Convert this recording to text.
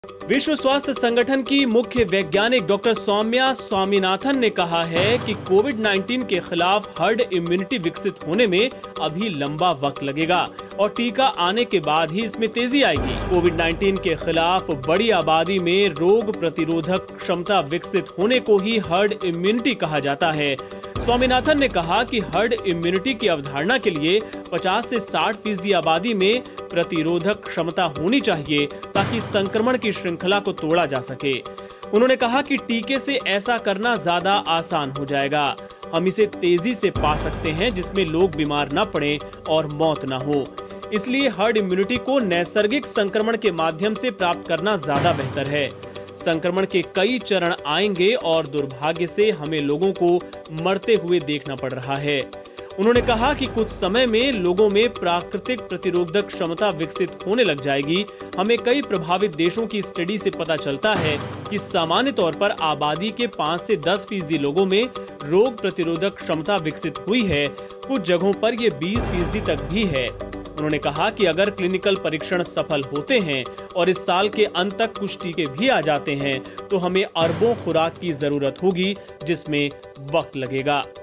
विश्व स्वास्थ्य संगठन की मुख्य वैज्ञानिक डॉक्टर सौम्या स्वामीनाथन ने कहा है कि कोविड-19 के खिलाफ हर्ड इम्यूनिटी विकसित होने में अभी लंबा वक्त लगेगा और टीका आने के बाद ही इसमें तेजी आएगी। कोविड-19 के खिलाफ बड़ी आबादी में रोग प्रतिरोधक क्षमता विकसित होने को ही हर्ड इम्यूनिटी कहा जाता है। स्वामीनाथन ने कहा कि हर्ड इम्यूनिटी की अवधारणा के लिए 50 से 60% आबादी में प्रतिरोधक क्षमता होनी चाहिए ताकि संक्रमण की श्रृंखला को तोड़ा जा सके। उन्होंने कहा कि टीके से ऐसा करना ज्यादा आसान हो जाएगा। हम इसे तेजी से पा सकते हैं जिसमें लोग बीमार न पड़ें और मौत न हो। इसलिए हर्ड इम्यूनिटी को नैसर्गिक संक्रमण के माध्यम से प्राप्त करना ज्यादा बेहतर है। संक्रमण के कई चरण आएंगे और दुर्भाग्य से हमें लोगों को मरते हुए देखना पड़ रहा है। उन्होंने कहा कि कुछ समय में लोगों में प्राकृतिक प्रतिरोधक क्षमता विकसित होने लग जाएगी। हमें कई प्रभावित देशों की स्टडी से पता चलता है कि सामान्य तौर पर आबादी के 5 से 10% लोगों में रोग प्रतिरोधक क्षमता विकसित हुई है। कुछ जगहों पर यह 20% तक भी है। उन्होंने कहा कि अगर क्लिनिकल परीक्षण सफल होते हैं और इस साल के अंत तक कुछ टीके भी आ जाते हैं तो हमें अरबों खुराक की जरूरत होगी जिसमें वक्त लगेगा।